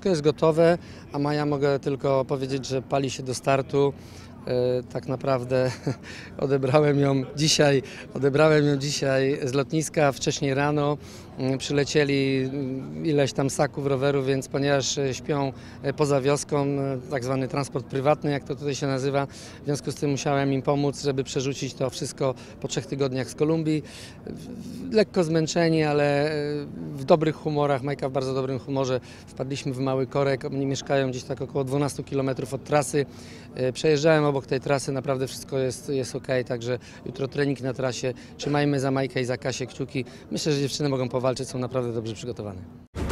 Wszystko jest gotowe, a Maja mogę tylko powiedzieć, że pali się do startu. Tak naprawdę odebrałem ją dzisiaj z lotniska wcześniej rano. Przylecieli ileś tam saków rowerów, więc ponieważ śpią poza wioską, tak zwany transport prywatny, jak to tutaj się nazywa, w związku z tym musiałem im pomóc, żeby przerzucić to wszystko po 3 tygodniach z Kolumbii. Lekko zmęczeni, ale w dobrych humorach, Majka w bardzo dobrym humorze. Wpadliśmy w Mały Korek, oni mieszkają gdzieś tak około 12 km od trasy. Przejeżdżałem obok tej trasy, naprawdę wszystko jest ok, także jutro trening na trasie. Trzymajmy za Majkę i za Kasię kciuki. Myślę, że dziewczyny mogą powalczyć, są naprawdę dobrze przygotowane.